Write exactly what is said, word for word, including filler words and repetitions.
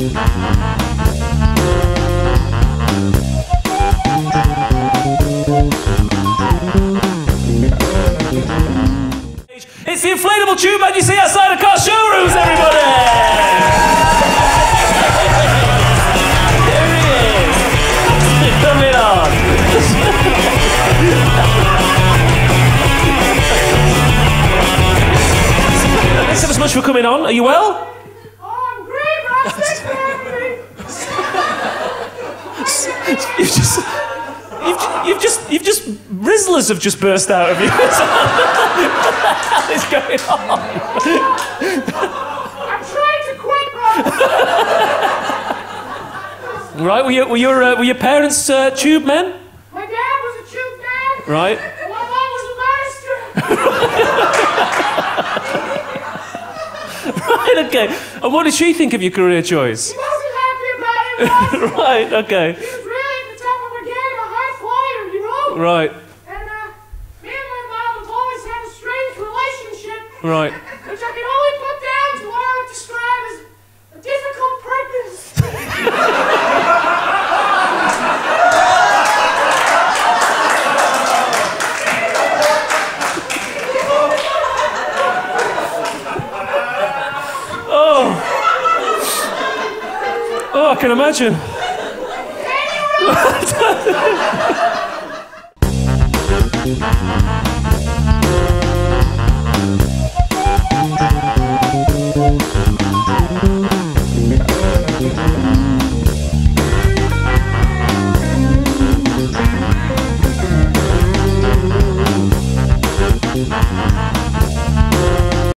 It's the inflatable tube man you see outside of car showrooms, everybody! There he is! Coming on! Thanks ever so much for coming on. Are you well? Oh, I'm great, Rob. Thanks for having me. You've just... You've, you've just, you've just, Rizzlers have just burst out of you. What is going on? I'm trying to quit, Rob. Right, were, you, were, your, uh, were your parents uh, tube men? My dad was a tube man. Right. And my mom was a master. Right, okay. And what did she think of your career choice? She wasn't happy about it, Rob. Right, okay. He was really at the top of her game, a high flyer, you know? Right, And uh, me and my mom have always had a strange relationship, right. which I can only put down to what I would describe as a difficult purpose. Oh. Oh, I can imagine. Can you, Rob?